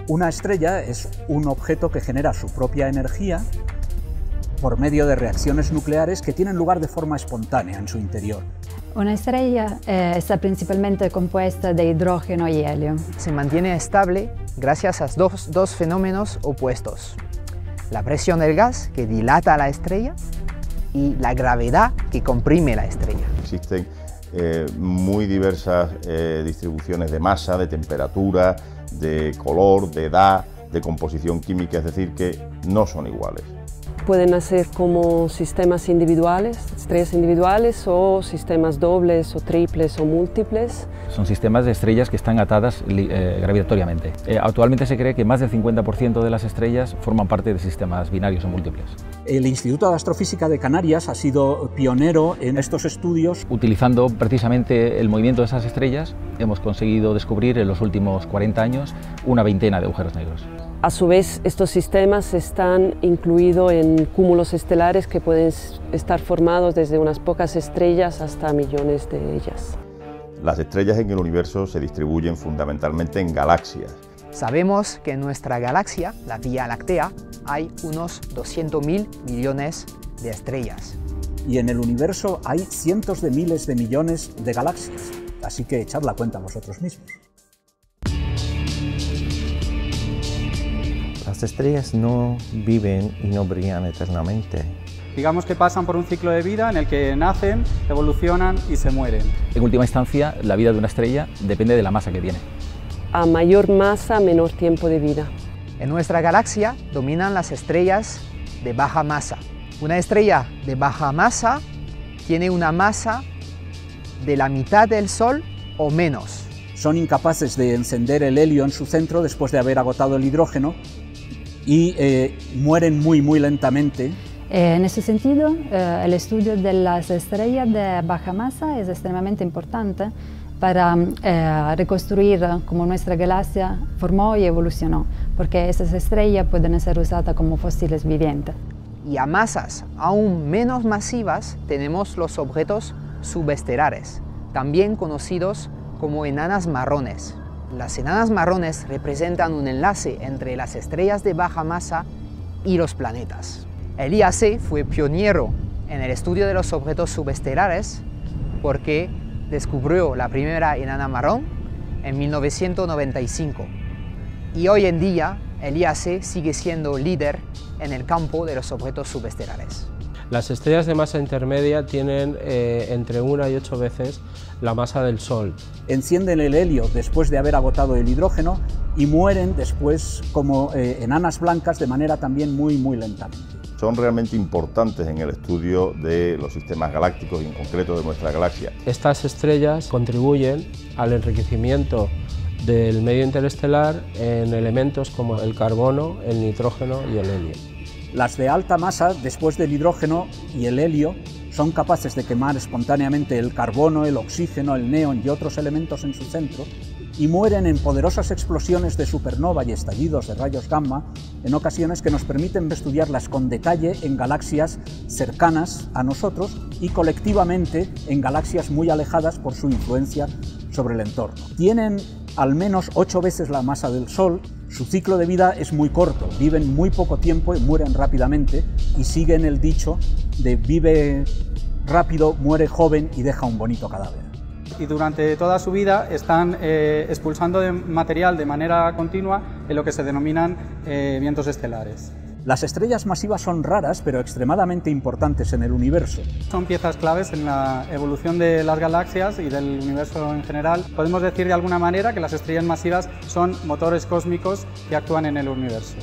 Una estrella es un objeto que genera su propia energía por medio de reacciones nucleares que tienen lugar de forma espontánea en su interior. Una estrella está principalmente compuesta de hidrógeno y helio. Se mantiene estable gracias a dos fenómenos opuestos: la presión del gas, que dilata la estrella, y la gravedad, que comprime la estrella. Existen muy diversas distribuciones de masa, de temperatura, de color, de edad, de composición química, es decir, que no son iguales. Pueden nacer como sistemas individuales, estrellas individuales, o sistemas dobles o triples o múltiples. Son sistemas de estrellas que están atadas gravitatoriamente. Actualmente se cree que más del 50% de las estrellas forman parte de sistemas binarios o múltiples. El Instituto de Astrofísica de Canarias ha sido pionero en estos estudios. Utilizando precisamente el movimiento de esas estrellas, hemos conseguido descubrir en los últimos 40 años una veintena de agujeros negros. A su vez, estos sistemas están incluidos en cúmulos estelares que pueden estar formados desde unas pocas estrellas hasta millones de ellas. Las estrellas en el universo se distribuyen fundamentalmente en galaxias. Sabemos que en nuestra galaxia, la Vía Láctea, hay unos 200.000 millones de estrellas. Y en el universo hay cientos de miles de millones de galaxias, así que echad la cuenta vosotros mismos. Las estrellas no viven y no brillan eternamente. Digamos que pasan por un ciclo de vida en el que nacen, evolucionan y se mueren. En última instancia, la vida de una estrella depende de la masa que tiene. A mayor masa, menor tiempo de vida. En nuestra galaxia dominan las estrellas de baja masa. Una estrella de baja masa tiene una masa de la mitad del Sol o menos. Son incapaces de encender el helio en su centro después de haber agotado el hidrógeno y mueren muy lentamente. En ese sentido, el estudio de las estrellas de baja masa es extremadamente importante para reconstruir cómo nuestra galaxia formó y evolucionó, porque esas estrellas pueden ser usadas como fósiles vivientes. Y a masas aún menos masivas tenemos los objetos subestelares, también conocidos como enanas marrones. Las enanas marrones representan un enlace entre las estrellas de baja masa y los planetas. El IAC fue pionero en el estudio de los objetos subestelares porque descubrió la primera enana marrón en 1995. Y hoy en día el IAC sigue siendo líder en el campo de los objetos subestelares. Las estrellas de masa intermedia tienen entre 1 y 8 veces la masa del Sol. Encienden el helio después de haber agotado el hidrógeno y mueren después como enanas blancas de manera también muy lentamente. Son realmente importantes en el estudio de los sistemas galácticos y en concreto de nuestra galaxia. Estas estrellas contribuyen al enriquecimiento del medio interestelar en elementos como el carbono, el nitrógeno y el helio. Las de alta masa, después del hidrógeno y el helio, son capaces de quemar espontáneamente el carbono, el oxígeno, el neón y otros elementos en su centro y mueren en poderosas explosiones de supernova y estallidos de rayos gamma, en ocasiones que nos permiten estudiarlas con detalle en galaxias cercanas a nosotros y colectivamente en galaxias muy alejadas por su influencia sobre el entorno. Tienen al menos 8 veces la masa del Sol, su ciclo de vida es muy corto, viven muy poco tiempo y mueren rápidamente y siguen el dicho de vive rápido, muere joven y deja un bonito cadáver. Y durante toda su vida están expulsando material de manera continua en lo que se denominan vientos estelares. Las estrellas masivas son raras, pero extremadamente importantes en el universo. Son piezas claves en la evolución de las galaxias y del universo en general. Podemos decir de alguna manera que las estrellas masivas son motores cósmicos que actúan en el universo.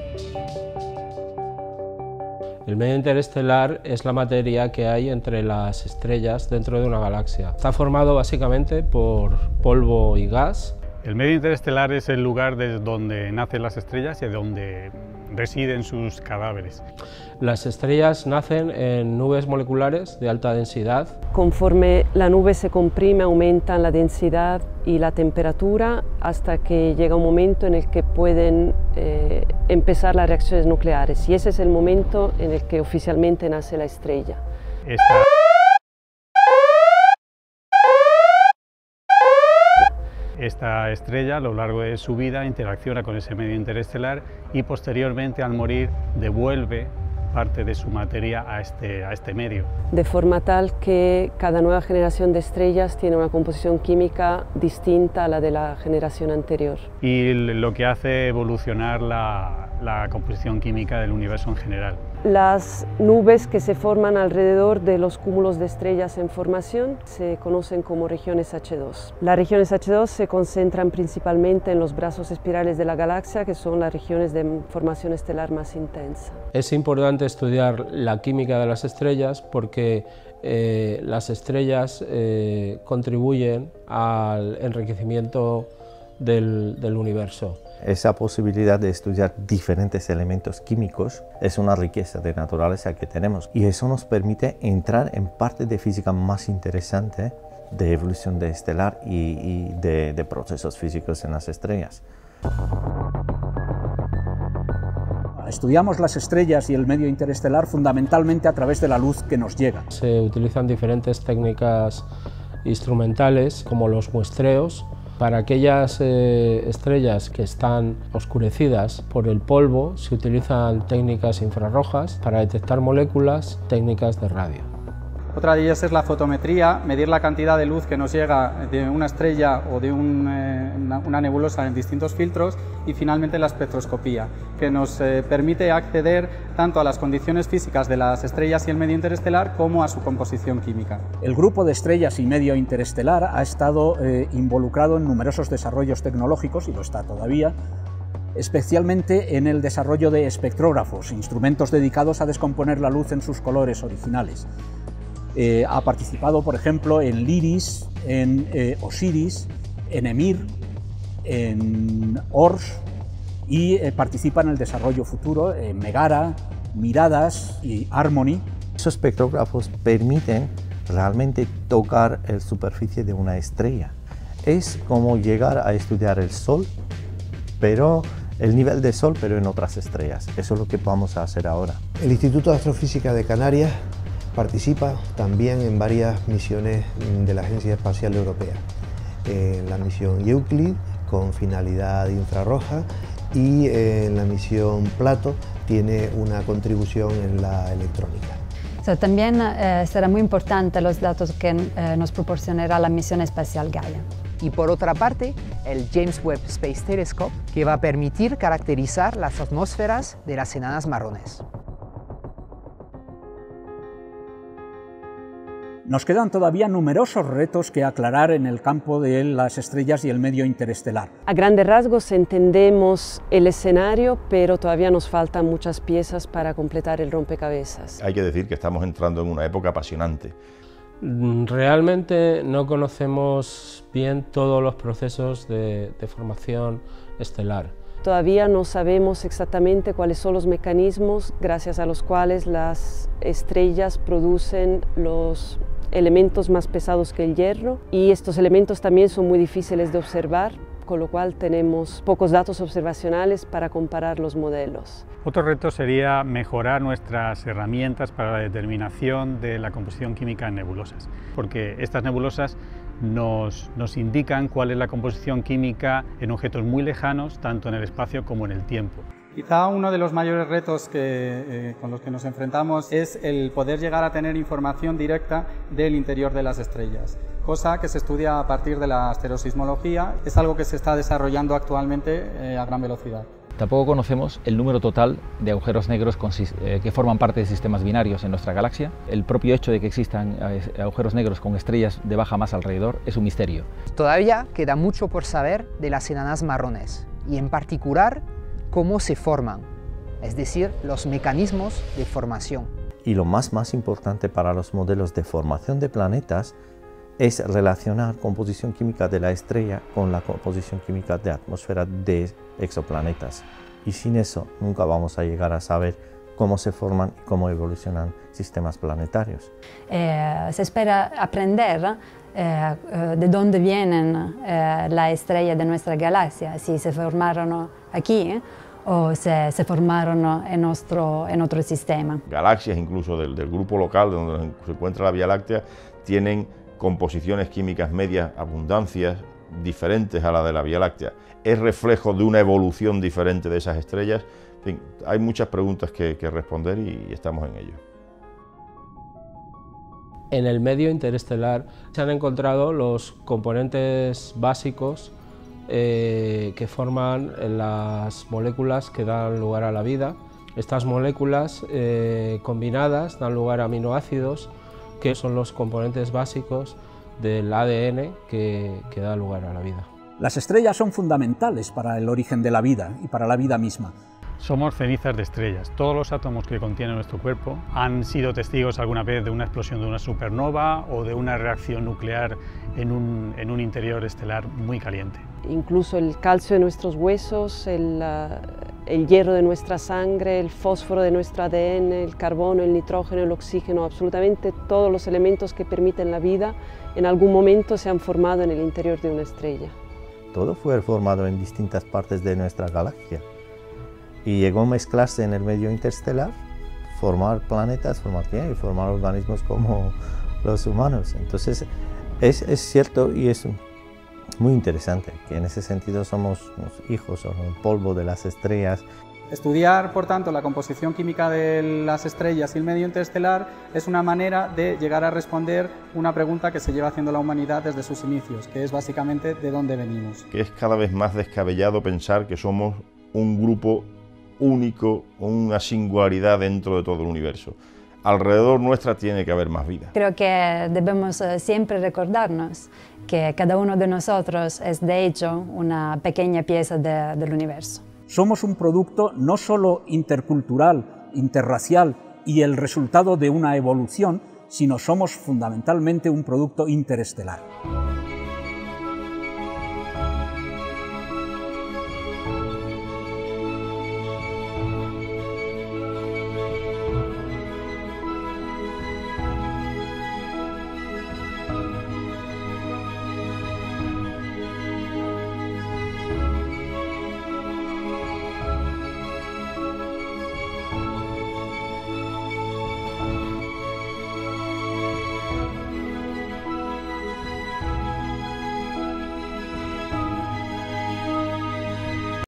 El medio interestelar es la materia que hay entre las estrellas dentro de una galaxia. Está formado básicamente por polvo y gas. El medio interestelar es el lugar desde donde nacen las estrellas y donde residen sus cadáveres. Las estrellas nacen en nubes moleculares de alta densidad. Conforme la nube se comprime, aumentan la densidad y la temperatura hasta que llega un momento en el que pueden empezar las reacciones nucleares. Y ese es el momento en el que oficialmente nace la estrella. esta estrella a lo largo de su vida interacciona con ese medio interestelar y posteriormente al morir devuelve parte de su materia a este medio. De forma tal que cada nueva generación de estrellas tiene una composición química distinta a la de la generación anterior. Y lo que hace evolucionar la composición química del universo en general. Las nubes que se forman alrededor de los cúmulos de estrellas en formación se conocen como regiones H2. Las regiones H2 se concentran principalmente en los brazos espirales de la galaxia, que son las regiones de formación estelar más intensa. Es importante estudiar la química de las estrellas porque las estrellas contribuyen al enriquecimiento del universo. Esa posibilidad de estudiar diferentes elementos químicos es una riqueza de naturaleza que tenemos y eso nos permite entrar en parte de física más interesante de evolución de estelar y de procesos físicos en las estrellas. Estudiamos las estrellas y el medio interestelar fundamentalmente a través de la luz que nos llega. Se utilizan diferentes técnicas instrumentales como los muestreos. Para aquellas estrellas que están oscurecidas por el polvo se utilizan técnicas infrarrojas, para detectar moléculas, técnicas de radio. Otra de ellas es la fotometría, medir la cantidad de luz que nos llega de una estrella o de una nebulosa en distintos filtros, y finalmente la espectroscopía, que nos permite acceder tanto a las condiciones físicas de las estrellas y el medio interestelar como a su composición química. El grupo de estrellas y medio interestelar ha estado involucrado en numerosos desarrollos tecnológicos, y lo está todavía, especialmente en el desarrollo de espectrógrafos, instrumentos dedicados a descomponer la luz en sus colores originales. Ha participado, por ejemplo, en LIRIS, en OSIRIS, en EMIR, en ORS, y participa en el desarrollo futuro en MEGARA, MIRADAS y HARMONY. Esos espectrógrafos permiten realmente tocar la superficie de una estrella. Es como llegar a estudiar el Sol, pero el nivel del Sol, pero en otras estrellas. Eso es lo que vamos a hacer ahora. El Instituto de Astrofísica de Canarias participa también en varias misiones de la Agencia Espacial Europea. En la misión Euclid, con finalidad infrarroja, y en la misión Plato tiene una contribución en la electrónica. También será muy importante los datos que nos proporcionará la misión espacial Gaia. Y por otra parte, el James Webb Space Telescope, que va a permitir caracterizar las atmósferas de las enanas marrones. Nos quedan todavía numerosos retos que aclarar en el campo de las estrellas y el medio interestelar. A grandes rasgos entendemos el escenario, pero todavía nos faltan muchas piezas para completar el rompecabezas. Hay que decir que estamos entrando en una época apasionante. Realmente no conocemos bien todos los procesos de formación estelar. Todavía no sabemos exactamente cuáles son los mecanismos gracias a los cuales las estrellas producen los elementos más pesados que el hierro, y estos elementos también son muy difíciles de observar, con lo cual tenemos pocos datos observacionales para comparar los modelos. Otro reto sería mejorar nuestras herramientas para la determinación de la composición química en nebulosas, porque estas nebulosas nos indican cuál es la composición química en objetos muy lejanos, tanto en el espacio como en el tiempo. Quizá uno de los mayores retos con los que nos enfrentamos es el poder llegar a tener información directa del interior de las estrellas, cosa que se estudia a partir de la asterosismología. Es algo que se está desarrollando actualmente a gran velocidad. Tampoco conocemos el número total de agujeros negros que forman parte de sistemas binarios en nuestra galaxia. El propio hecho de que existan agujeros negros con estrellas de baja masa alrededor es un misterio. Todavía queda mucho por saber de las enanas marrones, y en particular cómo se forman, es decir, los mecanismos de formación. Y lo más importante para los modelos de formación de planetas es relacionar composición química de la estrella con la composición química de atmósfera de exoplanetas. Y sin eso nunca vamos a llegar a saber cómo se forman y cómo evolucionan sistemas planetarios. Se espera aprender de dónde vienen las estrellas de nuestra galaxia, si se formaron aquí o se formaron en otro sistema. Galaxias incluso del grupo local donde se encuentra la Vía Láctea tienen composiciones químicas medias, abundancias diferentes a la de la Vía Láctea, es reflejo de una evolución diferente de esas estrellas. En fin, hay muchas preguntas que responder y estamos en ello. En el medio interestelar se han encontrado los componentes básicos que forman las moléculas que dan lugar a la vida. Estas moléculas combinadas dan lugar a aminoácidos, que son los componentes básicos del ADN que da lugar a la vida. Las estrellas son fundamentales para el origen de la vida y para la vida misma. Somos cenizas de estrellas. Todos los átomos que contiene nuestro cuerpo han sido testigos alguna vez de una explosión de una supernova o de una reacción nuclear en un interior estelar muy caliente. Incluso el calcio de nuestros huesos, el hierro de nuestra sangre, el fósforo de nuestro ADN, el carbono, el nitrógeno, el oxígeno, absolutamente todos los elementos que permiten la vida en algún momento se han formado en el interior de una estrella. Todo fue formado en distintas partes de nuestra galaxia y llegó a mezclarse en el medio interestelar, formar planetas, formar organismos como los humanos. Entonces es cierto y es muy interesante que en ese sentido somos hijos o el polvo de las estrellas. Estudiar, por tanto, la composición química de las estrellas y el medio interestelar es una manera de llegar a responder una pregunta que se lleva haciendo la humanidad desde sus inicios, que es básicamente ¿de dónde venimos? Que es cada vez más descabellado pensar que somos un grupo único, una singularidad dentro de todo el universo. Alrededor nuestra tiene que haber más vida. Creo que debemos siempre recordarnos que cada uno de nosotros es de hecho una pequeña pieza del universo. Somos un producto no solo intercultural, interracial y el resultado de una evolución, sino somos fundamentalmente un producto interestelar.